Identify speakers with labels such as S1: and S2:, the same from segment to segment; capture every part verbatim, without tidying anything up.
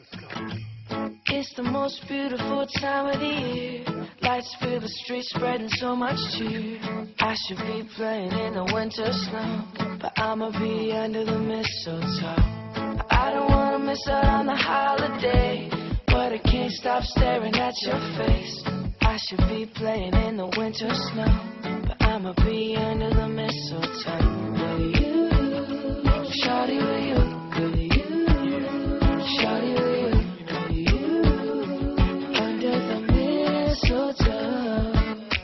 S1: It's the most beautiful time of the year. Lights fill the streets, spreading so much cheer. I should be playing in the winter snow, but I'ma be under the mistletoe. I don't wanna miss out on the holiday, but I can't stop staring at your face. I should be playing in the winter snow, but I'ma be under the mistletoe. With you, shawty, with you, with you, shawty, with you, with you, under the mistletoe.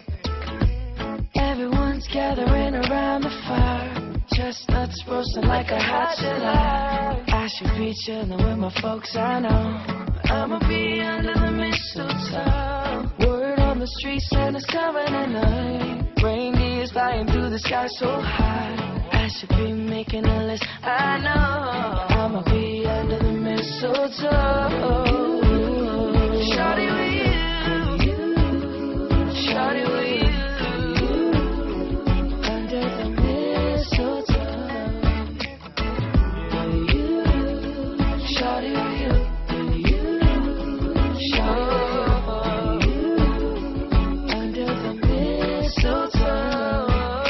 S1: Everyone's gathering around the fire, chestnuts roasting like a hot July. I should be chilling with my folks, I know, but I'ma be under the mistletoe. Word on the street, Santa's coming tonight. Reindeer's flying through the sky so high. I should be making a list, I know, I'ma be under the mistletoe. Shawty with you, shawty with you, under the mistletoe. With you, shawty with you, with you, shawty with you, under the mistletoe.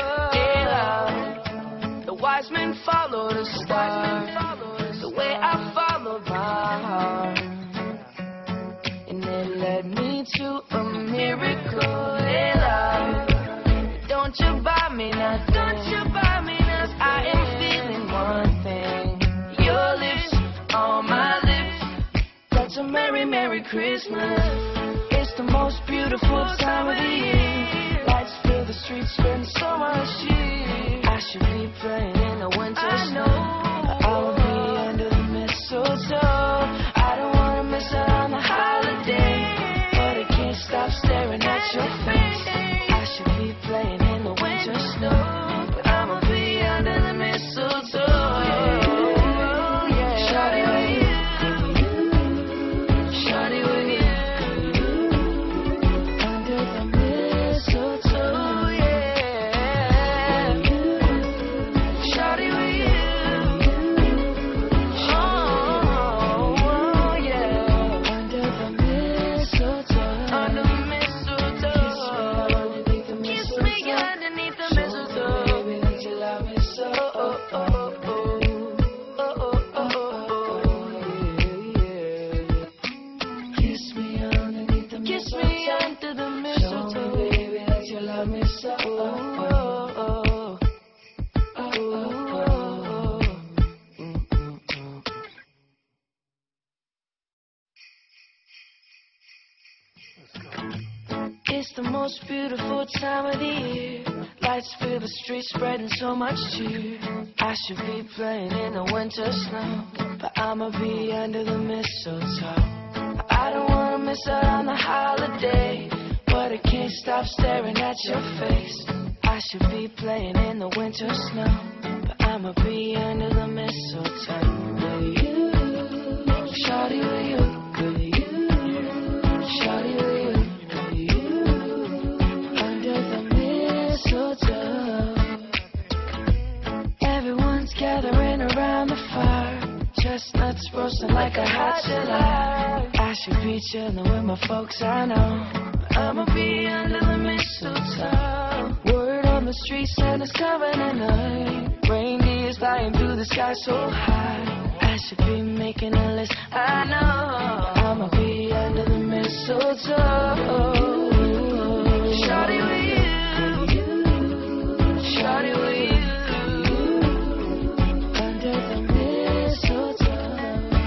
S1: Wise men follow the stars, the way I followed my heart, and it led me to a miracle. Hey, love, don't you buy me nothing, don't you buy me nothing. I am feeling one thing, your lips on my lips. That's a merry, merry Christmas. It's the most beautiful time of the year. Lights fill the streets, spend so much cheer. I should be playing in the winter snow, but I will be under the mistletoe. I don't wanna miss out on the holiday, but I can't stop staring at your face. I should be playing in the winter snow, but I'ma be under the mistletoe. Yeah. Shawty with you, shawty with you, under the mistletoe. It's the most beautiful time of the year. Lights fill the streets, spreading so much cheer. I should be playing in the winter snow, but I'ma be under the mistletoe. I don't wanna miss out on the holiday, but I can't stop staring at your face. I should be playing in the winter snow, but I'ma be under the mistletoe. With you, shawty with you, with you, shawty with you. Everyone's gathering around the fire, chestnuts roasting like a hot July. I should be chilling with my folks, I know, but I'ma be under the mistletoe. Word on the street, Santa's coming tonight. Reindeer's flying through the sky so high. I should be making a list, I know, I'ma be under the mistletoe. Shawty with you, shawty with you, under the mistletoe.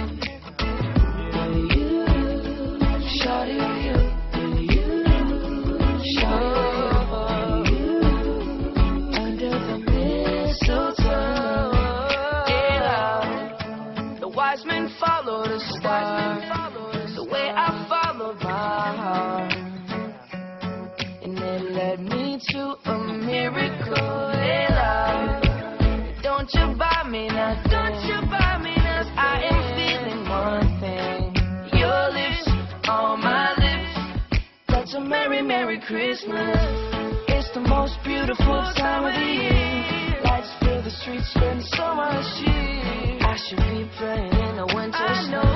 S1: With you, shawty with you, with you, shawty with you, under the mistletoe. Yeah, the wise men follow the stars, the way I followed my heart, and it led me to a miracle. Hey, love, don't you buy me nothing, don't you buy me nothing. I am feeling one thing, your lips on my lips. That's a merry, merry Christmas. It's the most beautiful time of the year. Lights fill the streets, spend so much cheer. I should be playing in the winter snow,